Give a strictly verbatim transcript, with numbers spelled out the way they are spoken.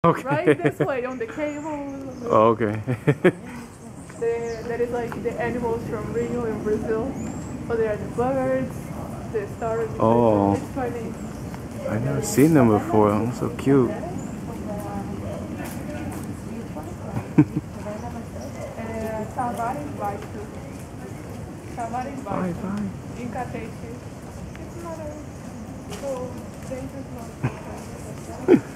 Okay. Right this way on the cable. Oh, okay. There, there is like the animals from Rio in Brazil. So there are the birds, the stars. Oh, It's funny. I never seen them before. I'm so cute. É, Savara embaixo. Savara Vai, embaixo. vai. Encatete. It's not a... So, dangerous not.